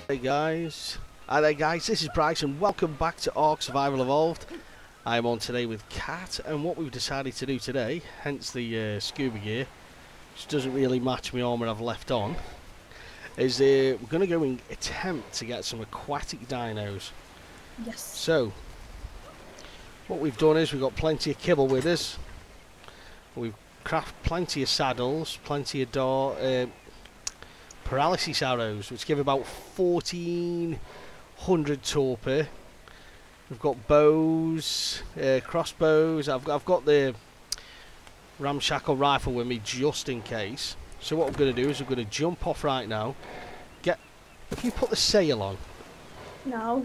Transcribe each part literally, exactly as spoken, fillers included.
Hey guys, hi there guys, this is Bryce and welcome back to Ark Survival Evolved. I am on today with Kat, and what we've decided to do today, hence the uh, scuba gear, which doesn't really match my armour I've left on, is uh, we're going to go and attempt to get some aquatic dinos. Yes. So, what we've done is we've got plenty of kibble with us, we've crafted plenty of saddles, plenty of door, uh, paralysis arrows, which give about fourteen hundred torpor. We've got bows, uh, crossbows. I've got, I've got the ramshackle rifle with me just in case. So what we're going to do is we're going to jump off right now. Get. Have you put the sail on? No.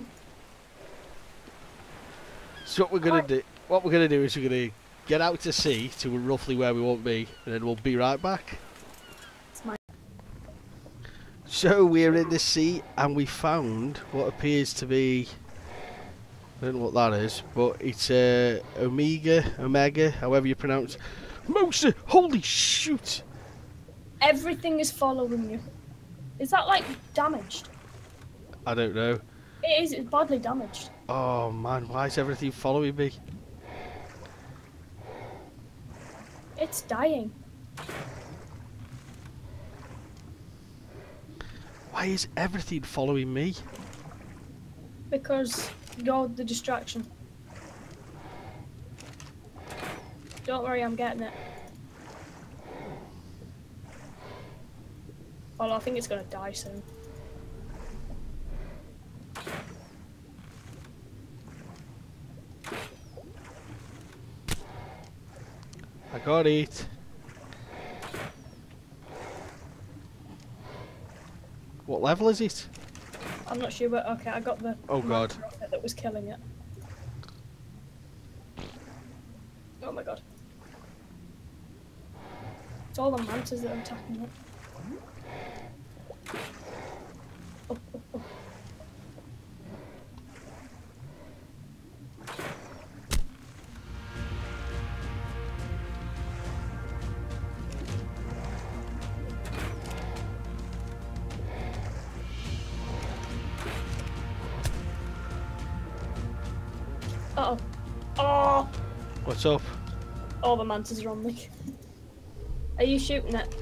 So what we're going to do? What we're going to do is we're going to get out to sea to roughly where we want to be, and then we'll be right back. So we're in the sea and we found what appears to be, I don't know what that is, but it's uh, Omega, Omega, however you pronounce it. Mosa, holy shoot! Everything is following you. Is that like damaged? I don't know. It is, it's badly damaged. Oh man, why is everything following me? It's dying. Why is everything following me? Because you're the distraction. Don't worry, I'm getting it. Oh, I think it's gonna die soon. I got it. What level is it? I'm not sure, but okay, I got the Oh god. rocket that was killing it. Oh my god. It's all the mantas that are attacking it. Oh, oh, oh. Uh oh. Oh! What's up? All the mantas are on me. Are you shooting it?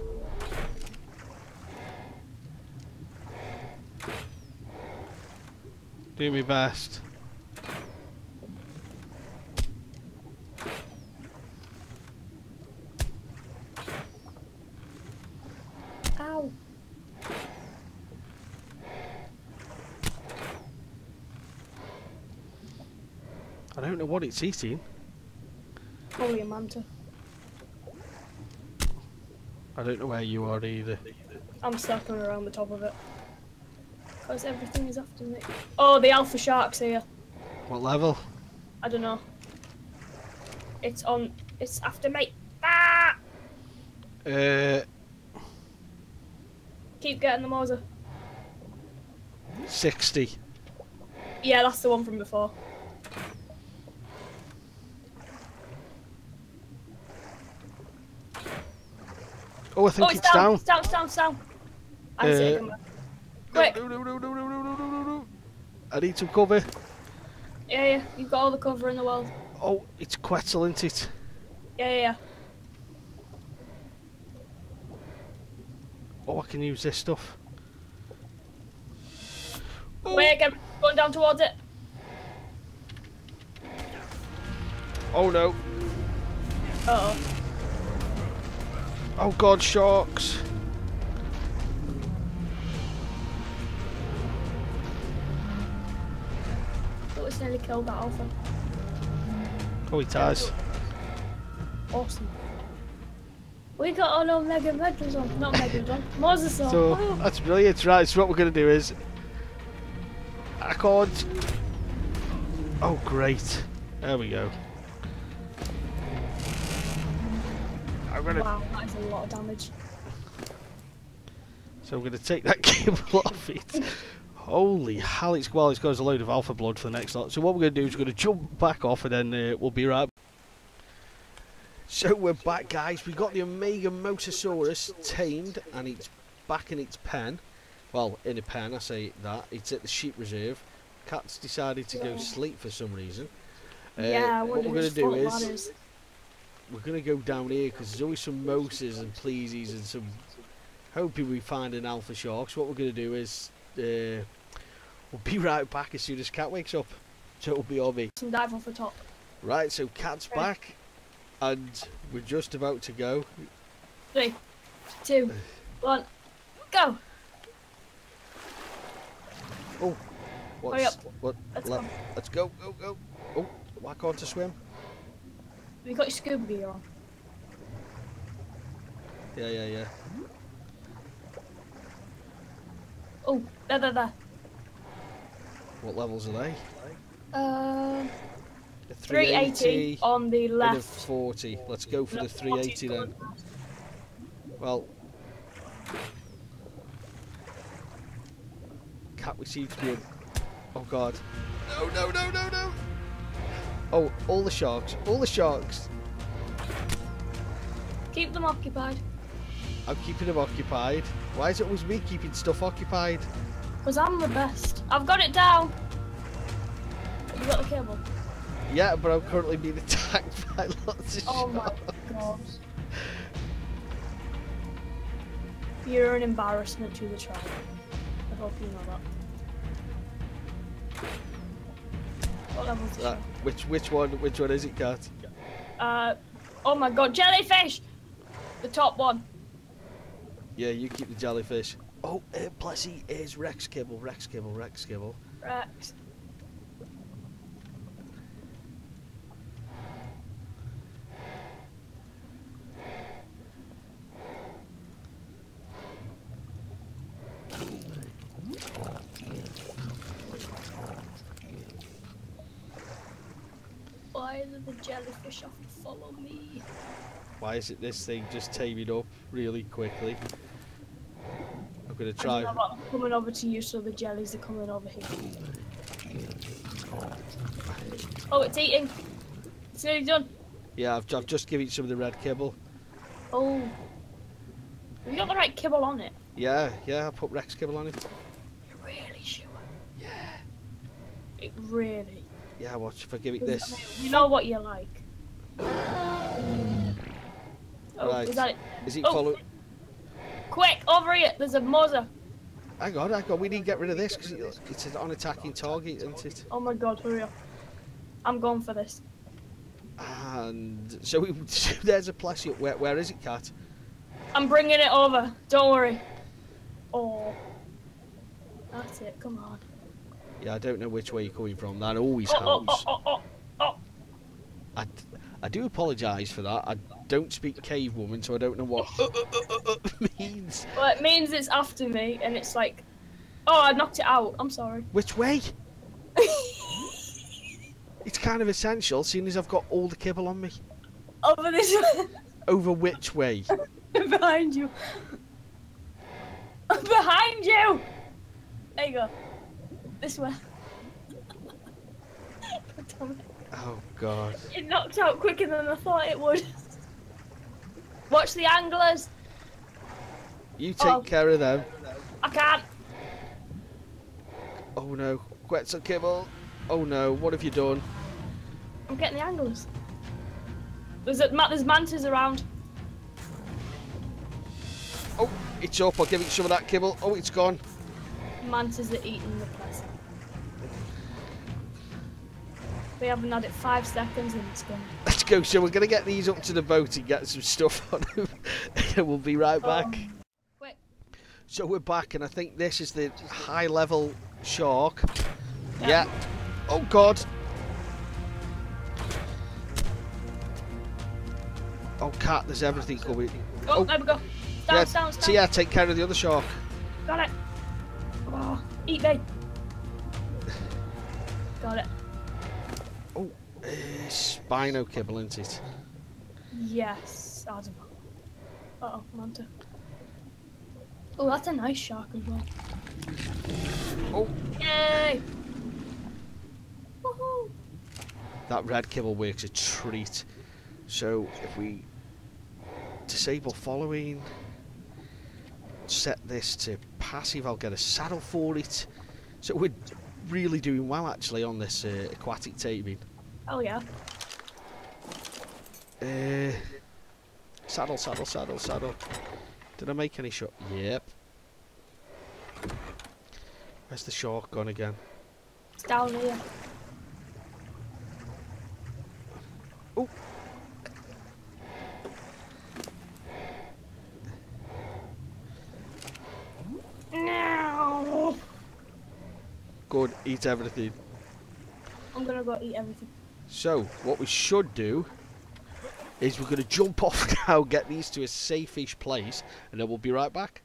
Do my best. Ow. I don't know what it's eating. Probably a manta. I don't know where you are either. I'm circling around the top of it. Because everything is after me. Oh, the alpha shark's here. What level? I don't know. It's on. It's after me. Ah! Uh, Keep getting the Mosa. sixty. Yeah, that's the one from before. Oh, I think Oh, it's, it's down. down. It's down. It's down. It's down. I see Uh, it. Come on. Quick. No, no, no, no, no, no, no, no, no. I need some cover. Yeah, yeah. You've got all the cover in the world. Oh, it's Quetzal, isn't it? Yeah, yeah, yeah. Oh, I can use this stuff. Oh. Wait, get going down towards it. Oh no. Uh oh. Oh god, sharks. Oh, it's nearly killed that alpha. Oh, it has. Awesome. We got all our mega medals on. Not medals on. Moses on. So, Oh. that's brilliant. Right, so what we're going to do is... I can't... Oh, great. There we go. I'm gonna... Wow, that is a lot of damage. So I'm going to take that cable off it. Holy hell, it's, well, it's got us a load of alpha blood for the next lot. So what we're going to do is we're going to jump back off and then uh, we'll be right back. So we're back, guys. We got the Omega Mosasaurus tamed and it's back in its pen. Well, in a pen, I say that. It's at the sheep reserve. Cat's decided to Yeah. go sleep for some reason. Uh, Yeah, I what wonder we're going whose to do fault that is, is. we're going to go down here because there's always some moses and pleasies and some... Hoping we find an alpha shark. So what we're going to do is... Uh, we'll be right back as soon as Cat wakes up. So it'll be on me. Some dive off the top. Right, so Cat's Right. back. And we're just about to go. Three, two, one, go! Oh, what's, Hurry up. what? Let's let, go. let's go, go, go. Oh, why can't I swim? You got your scuba gear on. Yeah, yeah, yeah. Oh, there, there, there. What levels are they? Uh, A three eighty on the and a left. forty. Let's go for No, the three eighty forty then. Well, Cat, we seem to be. Oh God! No, no, no, no, no! Oh, all the sharks! All the sharks! Keep them occupied. I'm keeping them occupied. Why is it always me keeping stuff occupied? Because I'm the best. I've got it down. Have you got the cable? Yeah, but I'm currently being attacked by lots of Oh my sharks. god. You're an embarrassment to the tribe. I hope you know that. What level is Uh, it? which which one? Which one is it, Cat? Uh, oh my god, jellyfish! The top one. Yeah, you keep the jellyfish. Oh, uh, Plessy is Rex Kibble, Rex Kibble, Rex Kibble. Rex. Why do the jellyfish have to follow me? Why is it this thing just taming up really quickly? I'm gonna I try. don't know, I'm coming over to you, so the jellies are coming over here. Oh, it's eating. It's nearly done. Yeah, I've, I've just given it some of the red kibble. Oh. Have you got the right kibble on it? Yeah, yeah, I put Rex Kibble on it. You're really sure? Yeah. It really. Yeah, watch if I give it this. You know what you like. Oh, Right. is that it? Is it Oh. follow? Quick, over here. There's a Moza. Hang on, hang on. We need to get rid of this because it, it's an unattacking target, isn't it? Oh my god, hurry up. I'm going for this. And so, we, so there's a Plessy. Where, where is it, Cat? I'm bringing it over. Don't worry. Oh. That's it. Come on. Yeah, I don't know which way you're coming from. That always Oh, oh, helps. oh, oh, oh, oh. I, I do apologise for that. I don't speak cave woman, so I don't know what uh, uh, uh, uh, uh, means. Well, it means it's after me, and it's like, oh, I knocked it out. I'm sorry. Which way? It's kind of essential, seeing as I've got all the kibble on me. Over this way. Over which way? Behind you. Behind you! There you go. This way. Damn it. Oh God. It knocked out quicker than I thought it would. Watch the anglers. You take Oh. care of them. I can't. Oh no. Quetzal kibble. Oh no. What have you done? I'm getting the anglers. There's a, ma- there's mantas around. Oh, it's up. I'll give it some of that kibble. Oh, it's gone. Mantas are eating the place. We haven't had it five seconds and it's gone. Let's go. So we're going to get these up to the boat and get some stuff on them. And we'll be right back. Um, quick. So we're back, and I think this is the high level shark. Yeah. Yeah. Oh God. Oh Cat, there's everything coming. Oh, Oh. there we go. Down, Yeah, down, down. so yeah, take care of the other shark. Got it. Oh, eat me. Got it. Oh, uh, Spino kibble, isn't it? Yes. I don't know. Uh oh, manta. Oh, that's a nice shark as well. Oh, Yay! Woohoo! that red kibble works a treat. So if we disable following, set this to passive, I'll get a saddle for it. So we're really doing well actually on this uh, aquatic taming. Oh yeah. Uh, saddle, saddle, saddle, saddle. Did I make any shot? Yep. Where's the shark gone again? It's down here. Oh. No. Good, eat everything. I'm gonna go eat everything. So, what we should do is we're going to jump off now, get these to a safe-ish place, and then we'll be right back.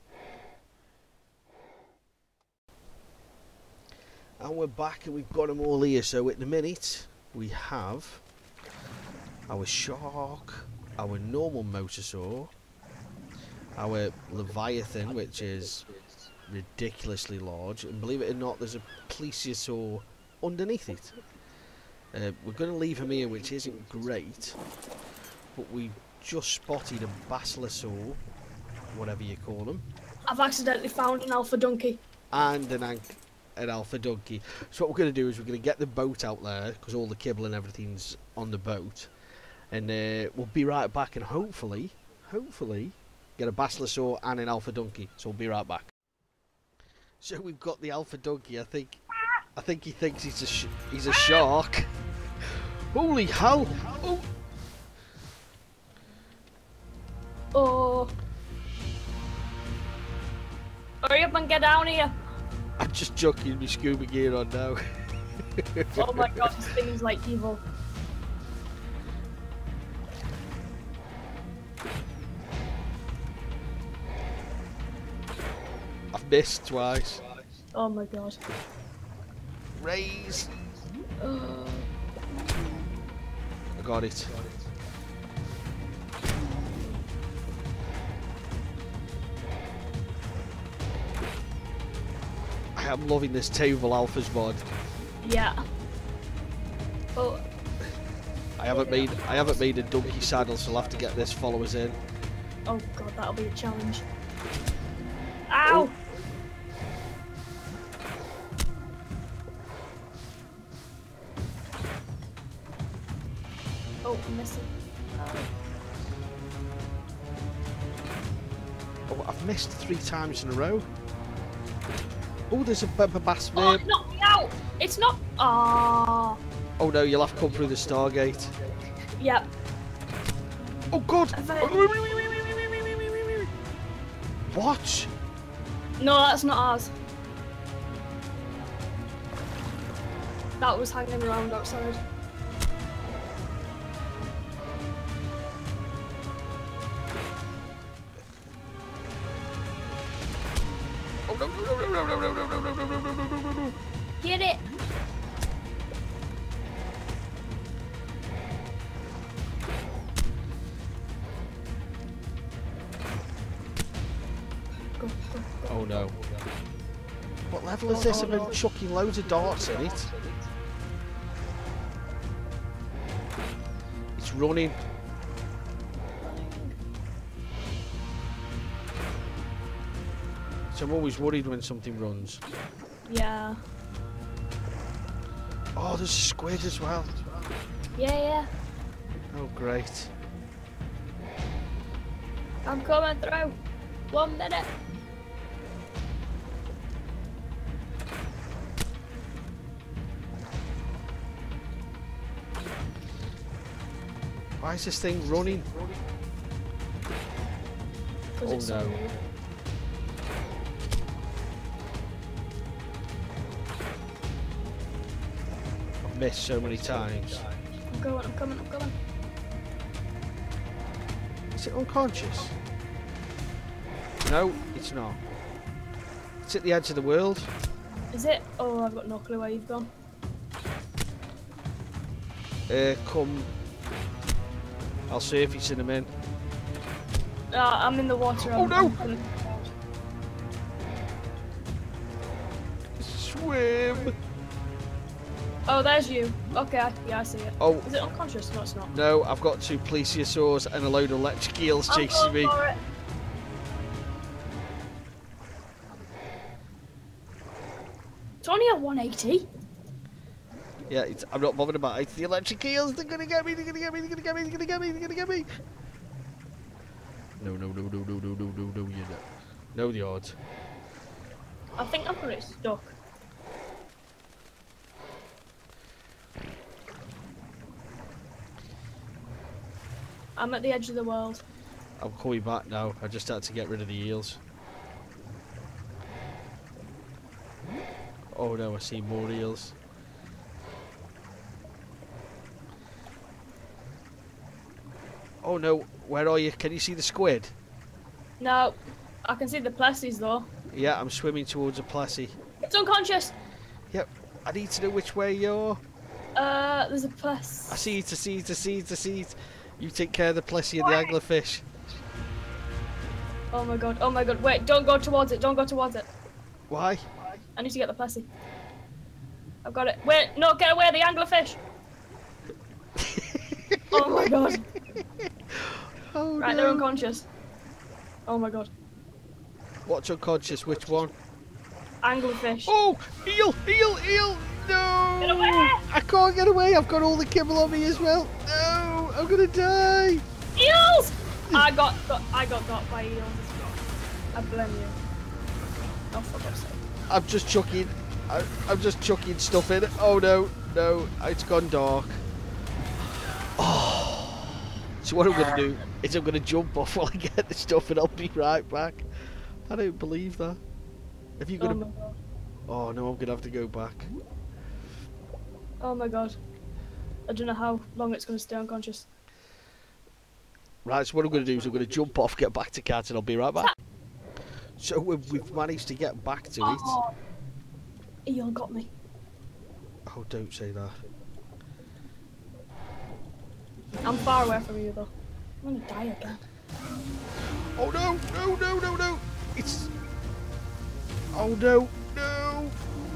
And we're back and we've got them all here. So at the minute, we have our shark, our normal mosasaur, our leviathan, which is ridiculously large, and believe it or not, there's a plesiosaur underneath it. Uh, we're going to leave him here, which isn't great, but we just spotted a basilosaur, whatever you call them, I've accidentally found an alpha donkey. and an, an, an alpha donkey. So what we're going to do is we're going to get the boat out there, because all the kibble and everything's on the boat, and uh, we'll be right back, and hopefully, hopefully, get a basilosaur and an alpha donkey. So we'll be right back. So we've got the alpha donkey. I think, I think he thinks he's a sh he's a shark. Holy hell! Oh. Oh. Hurry up and get down here. I'm just chucking my scuba gear on now. Oh my god, this thing is like evil. I've missed twice. Oh my god. Raise. Uh, I got it. I am loving this Table Alphas mod. yeah. Oh. I haven't made I haven't made a donkey saddle, so I'll have to get this followers in. Oh god, that'll be a challenge. Ow! Oh, I'm missing. Oh. Oh, I've missed three times in a row. Oh, there's a bumper bass Oh, there. it knocked me out! It's not. Ah. Oh no, you'll have to come through the Stargate. Yep. Oh god! I've had- What? No, that's not ours. That was hanging around outside. Oh no no no no no no no no no no no no no no. Get it! Go, go, go. Oh no. What level is this? I've been chucking loads of darts in it. It's running. So I'm always worried when something runs. Yeah. Oh, there's a squid as well. Yeah, yeah. Oh, great. I'm coming through. One minute. Why is this thing running? 'Cause Oh, it's so no. new. I've missed so many times. I'm going, I'm coming, I'm coming. Is it unconscious? No, it's not. It's at the edge of the world. Is it? Oh, I've got no clue where you've gone. Uh, come. I'll see if it's in a minute. Uh, I'm in the water. Oh, I'm, no! I'm gonna- Swim! Oh, there's you. Okay, I, yeah, I see it. Oh, Is it unconscious? No, it's not. no, I've got two plesiosaurs and a load of electric eels I'm chasing going me. for it. It's only at one eighty. Yeah, it's, I'm not bothered about it. It's the electric eels. They're gonna get me. They're gonna get me. They're gonna get me. They're gonna get me. They're gonna get me. No, no, no, no, no, no, no, no, no, you know. No, the odds. I think I've got it stuck. I'm at the edge of the world. I'm coming back now. I just had to get rid of the eels. Oh no, I see more eels. Oh no, where are you? Can you see the squid? No, I can see the plessies though. Yeah, I'm swimming towards a plessy. It's unconscious. Yep, I need to know which way you're. Uh, there's a pless. I see it, I see it, I see it, I see it. You take care of the plessy and the anglerfish. Oh my god, oh my god, wait, don't go towards it, don't go towards it. Why? I need to get the plessy. I've got it. Wait, no, get away, the anglerfish. Oh my god. Oh, Right, no. they're unconscious. Oh my god. What's unconscious? Which one? Anglerfish. Oh! Eel! Eel! Eel! No! Get away! I can't get away. I've got all the kibble on me as well. No! I'm gonna die. Eels! I got, got I got got by eels. I blame you. Oh, for God's sake. I'm just chucking. I, I'm just chucking stuff in. Oh no! No! It's gone dark. Oh! So what I'm gonna do is I'm gonna jump off while I get the stuff, and I'll be right back. I don't believe that. Have you got Oh a... my god. Oh no! I'm gonna have to go back. Oh my god. I don't know how long it's gonna stay unconscious. Right, so what I'm going to do is I'm going to jump off, get back to Cat, and I'll be right back. So we've, we've managed to get back to it. Oh, eel got me. Oh, don't say that. I'm far away from you though. I'm gonna die again. Oh no, no, no, no, no! It's... Oh no, no!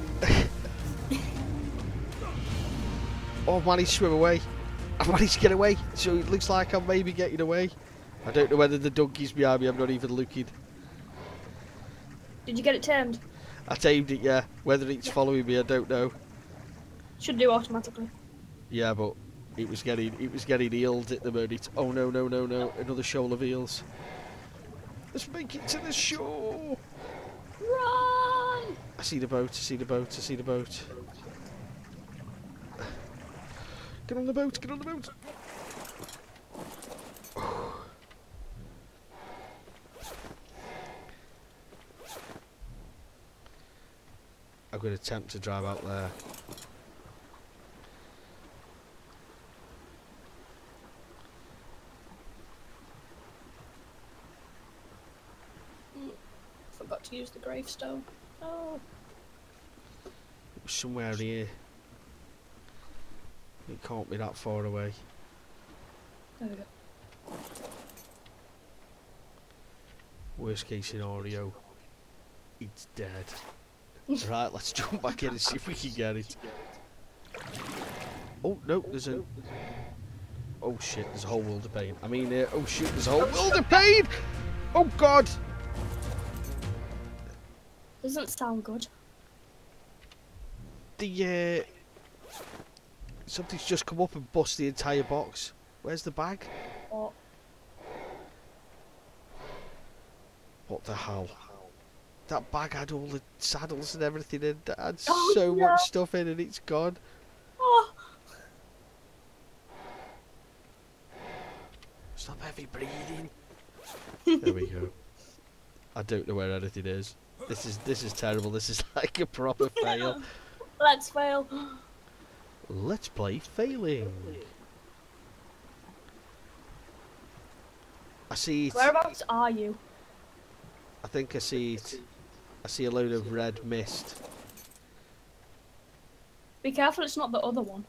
Oh, managed to swim away. I managed to get away, so it looks like I'm maybe getting away. I don't know whether the donkey's behind me, I'm not even looking. Did you get it tamed? I tamed it, yeah. Whether it's following me, I don't know. Should do automatically. Yeah, but it was getting it was getting eels at the moment. Oh no, no, no, no! Another shoal of eels. Let's make it to the shore. Run! I see the boat. I see the boat. I see the boat. Get on the boat. Get on the boat. I'm going to attempt to drive out there. Forgot to use the gravestone. Oh. Somewhere here. It can't be that far away. There we go. Worst case scenario, it's dead. Right, let's jump back in and see if we can get it. Oh no, there's a... Oh shit, there's a whole world of pain. I mean, uh, oh shoot, there's a whole world of pain! Oh god! Doesn't sound good. The, uh... Something's just come up and bust the entire box. Where's the bag? What? What the hell? That bag had all the saddles and everything in it. Had Oh, so no. much stuff in it, it's gone. Oh. Stop heavy breathing. There we go. I don't know where anything is. This is this is terrible. This is like a proper fail. Let's fail. Let's play failing. I see it. Whereabouts are you? I think I see it. I see a load of red mist. Be careful, it's not the other one.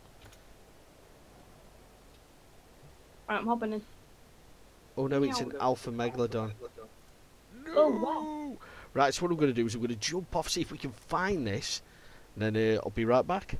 Right, I'm hopping in. Oh no, it's an alpha megalodon. Oh, wow. Right, so what I'm going to do is I'm going to jump off, see if we can find this, and then uh, I'll be right back.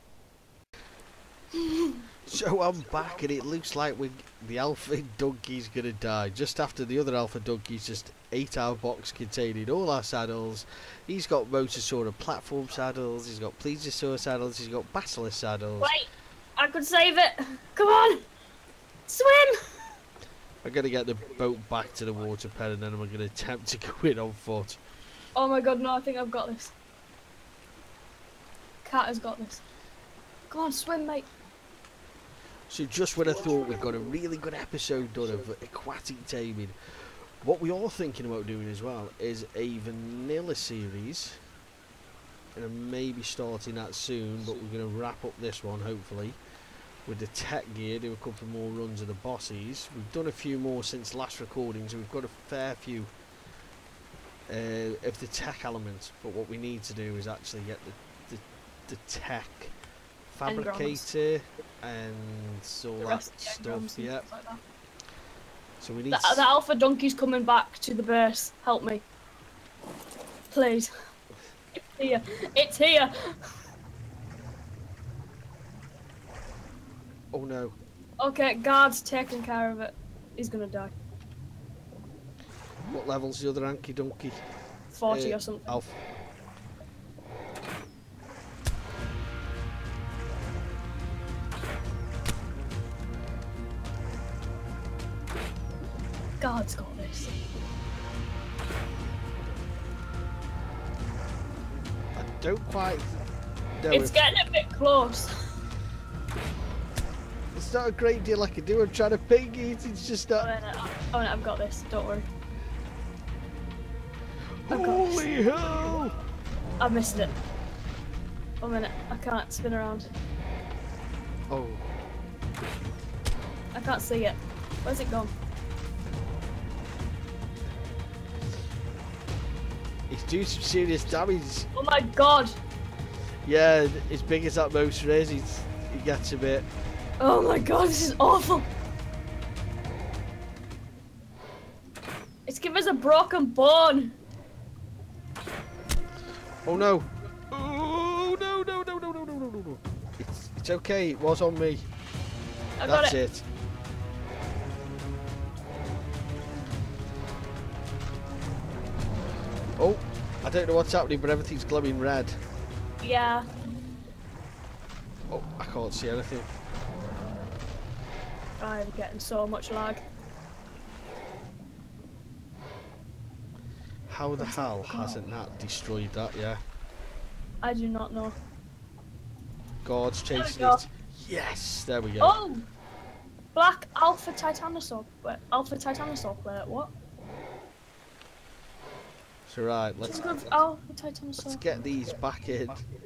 So I'm back, and it looks like we the alpha donkey's going to die just after the other alpha donkey's just eight hour box containing all our saddles. He's got Mosasaur platform saddles, he's got Plesiosaur saddles, he's got Basilisk saddles. Wait, I could save it. Come on, swim. I'm going to get the boat back to the water pen and then I'm going to attempt to go in on foot. Oh my god, no, I think I've got this. Cat has got this. Go on, swim, mate. So just when I thought we've got a really good episode done of aquatic taming, what we are thinking about doing as well is a vanilla series. And I'm maybe starting that soon, but we're going to wrap up this one hopefully with the tech gear, do a couple more runs of the bosses. We've done a few more since last recording, so we've got a fair few uh, of the tech elements, but what we need to do is actually get the, the, the tech fabricator and all The that rest- yeah, stuff. drums and Yeah, stuff like that. so we need The, s- the alpha donkey's coming back to the base. Help me. Please. It's here. It's here. oh no, Okay, guard's taking care of it. He's gonna die. what level's the other Anky Donkey? forty Uh, or something. Alpha. Guard's got this. I don't quite know It's if getting a bit close. it's not a great deal I can do. I'm trying to ping it, it's just Oh, not. no, oh, no, I've got this. Don't worry. I've got this. Holy hell! I missed it. One minute. I can't spin around. Oh, I can't see it. Where's it gone? he's doing some serious damage. Oh my god. Yeah, as big as that motor is, he's, he gets a bit. Oh my god, this is awful. It's giving us a broken bone. Oh no! Oh no no no no no no no no no! It's it's okay. It was on me. I got That's it. it. Oh, I don't know what's happening, but everything's glowing red. Yeah. Oh, I can't see anything. I'm getting so much lag. How the hell hasn't that destroyed that? Yeah. I do not know. God's we chasing go. it. Yes, there we go. Oh! Black Alpha Titanosaur. Wait, Alpha Titanosaur player. What? So right, let's Think of Alpha Titanosaur. let's get these back in.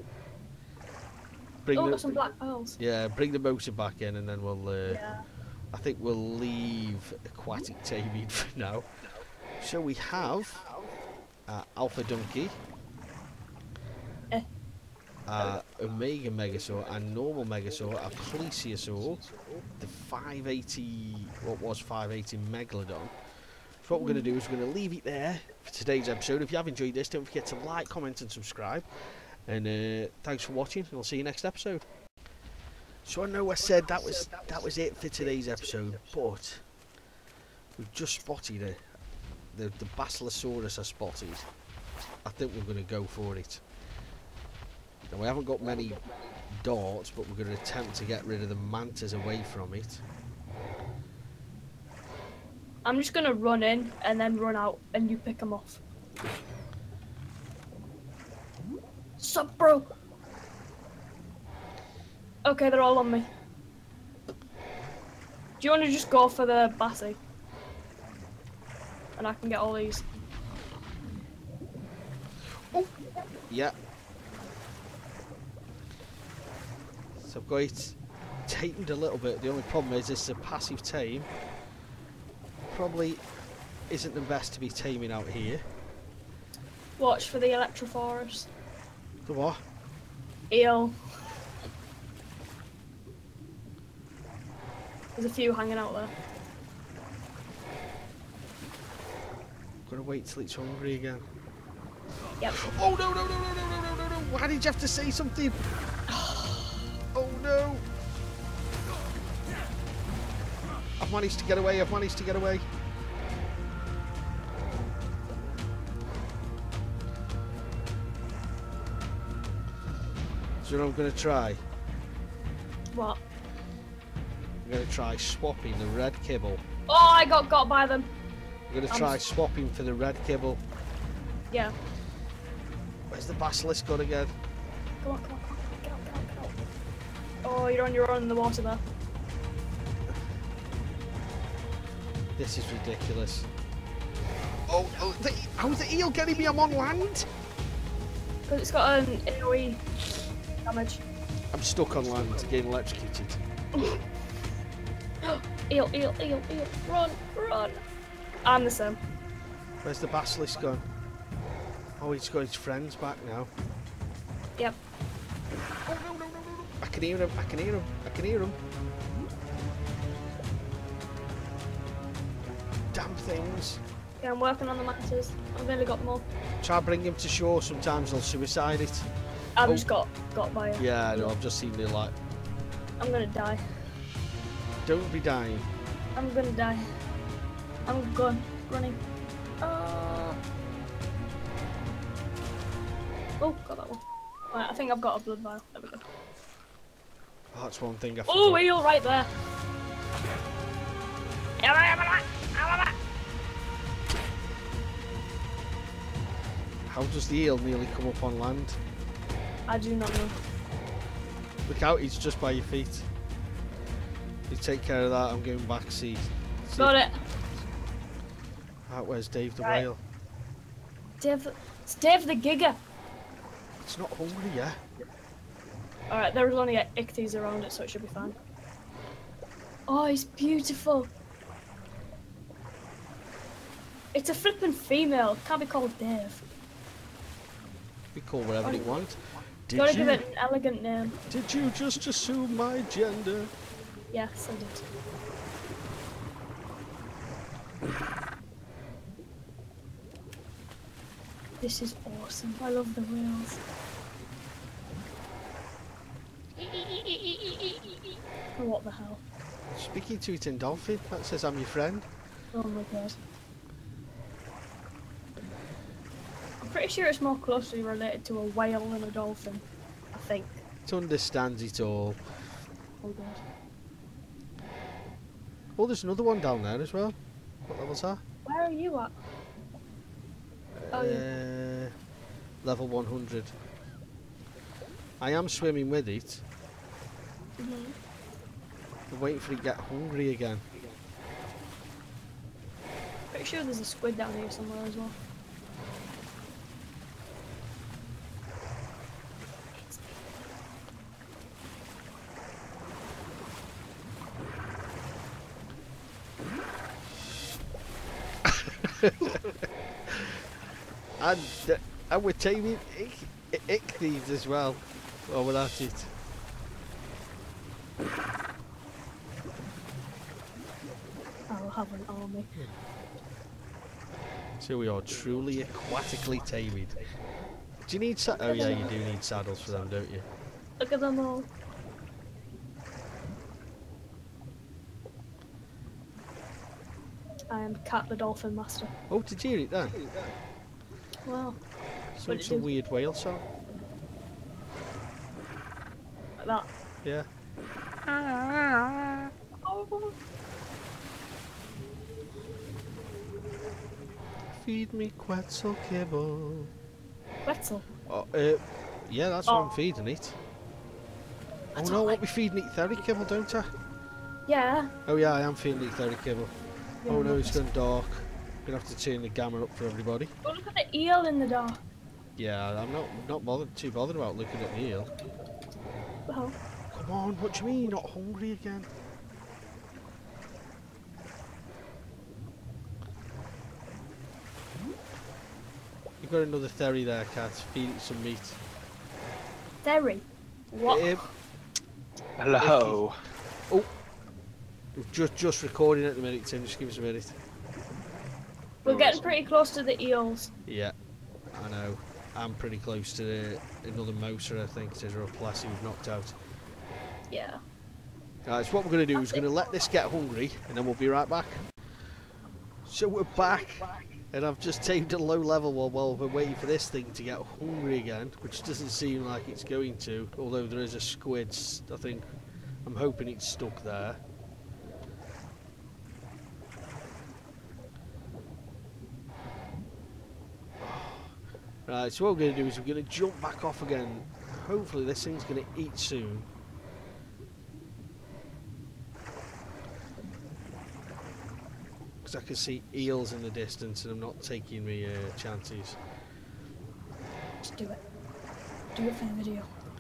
Bring Oh, the got some black pearls. yeah, bring the motor back in, and then we'll. Uh, Yeah. I think we'll leave aquatic taming for now. So we have uh, Alpha Donkey, Eh. uh, Omega Megasaur, and normal Megasaur, a Plesiosaur, the five eighty, what was five eighty Megalodon. So what we're going to do is we're going to leave it there for today's episode. If you have enjoyed this, don't forget to like, comment, and subscribe. And uh, thanks for watching, and I'll see you next episode. So I know I said that was that was it for today's episode, but we've just spotted it. The the Basilosaurus I spotted. I think we're going to go for it. Now we haven't got many darts, but we're going to attempt to get rid of the mantas away from it. I'm just gonna run in and then run out, and you pick them off. Sup, bro? Okay, they're all on me. Do you want to just go for the Bassie? And I can get all these. Yeah. So I've got it tamed a little bit. The only problem is it's a passive tame. Probably isn't the best to be taming out here. Watch for the Electrophorus. The what? Eel. There's a few hanging out there. Gotta wait till it's hungry again. Yep. Oh no no no no no no no no no! Why did you have to say something? Oh no! I've managed to get away, I've managed to get away. Do you know what I'm going to try? What? I'm going to try swapping the red kibble. Oh, I got got by them. I'm going to I'm try s- swapping for the red kibble. Yeah. Where's the basilisk gone again? Come on, come on, come on. Get out, get out, get out. Oh, you're on your own in the water there. This is ridiculous. Oh, oh the, how's the eel getting me? I'm on land. Because it's got an AoE damage. I'm stuck on land, getting electrocuted. Eel, eel, eel, eel. Run, run. I'm the same. Where's the basilisk gone? Oh, he's got his friends back now. Yep. Oh, no, no, no, no, no. I can hear him, I can hear him, I can hear him. Damn things. Yeah, I'm working on the mantis. I've nearly got them all. Try bring him to shore, sometimes they'll suicide it. I've Oh. just got got by it. Yeah, I know, I've just seen the like. I'm gonna die. Don't be dying. I'm gonna die. I'm gone. Running. Uh... Oh, got that one. Right, I think I've got a blood vial. There we go. Oh, that's one thing I Oh, forgot. eel right there. How does the eel nearly come up on land? I do not know. Look out, he's just by your feet. You take care of that, I'm going back, see. see Got it. Ah, where's Dave the Right. whale? Dave, it's Dave the Giga. It's not hungry yet. Alright, there's only ichthyes around it, so it should be fine. Oh, he's beautiful. It's a flippin' female. Can't be called Dave. We call whatever it wants. Did Gotta you, give it an elegant name. did you just assume my gender? Yes, I did. This is awesome. I love the whales. Oh, what the hell? Speaking to it in dolphin, that says I'm your friend. Oh my god. I'm pretty sure it's more closely related to a whale than a dolphin. I think. It understands it all. Oh god. Oh, there's another one down there as well. What level's that? Where are you at? Oh, uh, level one hundred. I am swimming with it. Mm-hmm. I'm waiting for it to get hungry again. Pretty sure there's a squid down here somewhere as well. and, uh, and we're taming ich- ichthyes as well. While we're at it. I'll have an army. So we are truly aquatically tamed. Do you need sa- Oh yeah, you do need saddles for them, don't you? Look at them all. I am Cat the Dolphin Master. Oh, did you hear it then? Wow. Some, What'd it some do? weird whale song. Like that. Yeah. Oh. Feed me Quetzal kibble. Wetzel. Oh, uh, yeah, that's what Oh. I'm feeding it. I Oh don't no, I like- won't be feeding it Theory kibble, don't I? Yeah. Oh yeah, I am feeding it Theory kibble. Yeah, Oh no, look. it's gone dark. Gonna have to turn the gamma up for everybody. Oh, look at the eel in the dark. Yeah, I'm not not bothered too bothered about looking at the eel. Well, Come on, what do you mean you're not hungry again? You've got another Theory there, Cat. Feed it some meat. Derry. What? Um, Hello. we're just just recording at the minute, Tim. Just give us a minute. We're getting pretty close to the eels. Yeah, I know. I'm pretty close to the, another Moser, I think it is, or a Plessy we've knocked out. Yeah. Right, so what we're going to do is we're going to let this get hungry, and then we'll be right back. So we're back. And I've just tamed a low level one while we're waiting for this thing to get hungry again, which doesn't seem like it's going to, although there is a squid, I think. I'm hoping it's stuck there. Right, so what we're going to do is we're going to jump back off again. Hopefully this thing's going to eat soon. Because I can see eels in the distance and I'm not taking me uh, chances. Just do it. Do it for the video.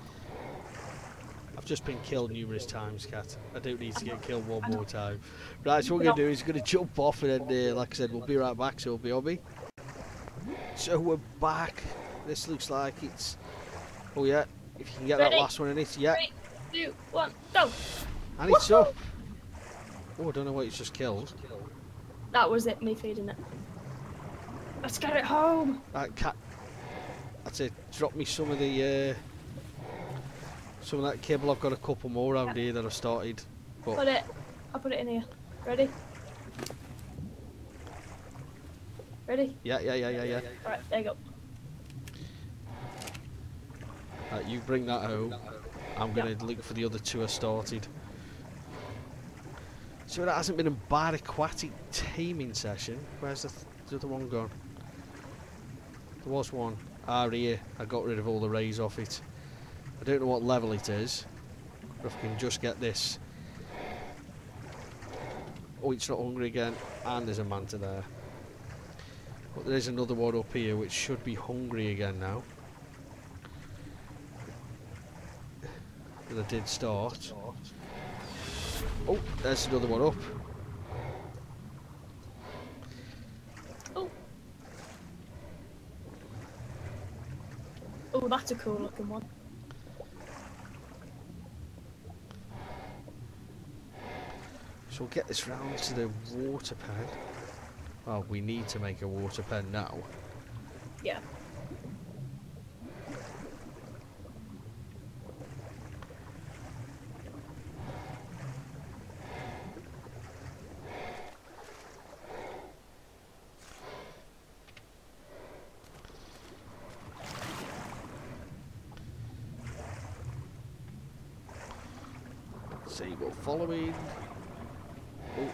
I've just been killed numerous times, Kat. I don't need to get killed one I know. more time. Right, so what we're going to do is we're going to jump off and then, uh, like I said, we'll be right back, so we'll be on me. So we're back. This looks like it's... Oh yeah, if you can get Ready? that last one in it, yeah. Three, two, one, go! And it's up. Oh, I don't know what it's just killed. That was it, me feeding it. Let's get it home! That cat... That's it. Drop me some of the... Uh, some of that kibble. I've got a couple more around Yep. here that I've started. But Put it. I'll put it in here. Ready? Ready? yeah, yeah, yeah, yeah, yeah. Alright, there you go. Right, you bring that home. I'm going to Yep. look for the other two I started. So that hasn't been a bad aquatic taming session. Where's the, th the other one gone? There was one. Ah, here. I got rid of all the rays off it. I don't know what level it is. But if I can just get this. Oh, it's not hungry again. And there's a manta there. But there is another one up here which should be hungry again now. That I did start. Oh, there's another one up. Oh. Oh, that's a cool looking one. So we'll get this round to the water pen. Well, we need to make a water pen now. Yeah. Sable following. Oh.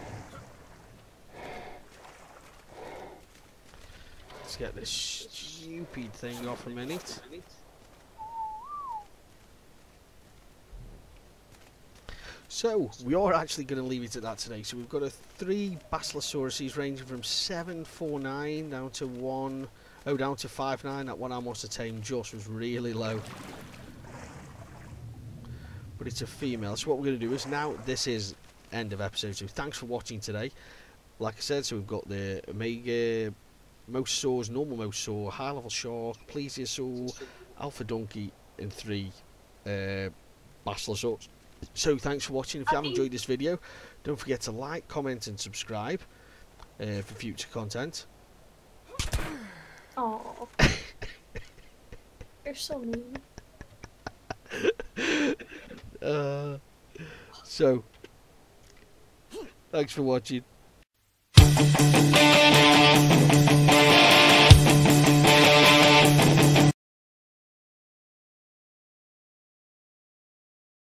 Let's get this stupid thing off a minute. So, we are actually going to leave it at that today. So we've got a three Basilosauruses ranging from seven four nine down to one, oh down to five nine. That one I must have tamed just was really low. But it's a female. So what we're going to do is now, this is end of episode two. Thanks for watching today. Like I said, so we've got the Omega Mosasaurs, normal Mosasaur, high level shark, Plesiosaur, Alpha Donkey, and three uh, Basilosaurs. So thanks for watching. If you have enjoyed this video, don't forget to like, comment and subscribe uh, for future content. Oh. You're so mean. Uh, so, thanks for watching.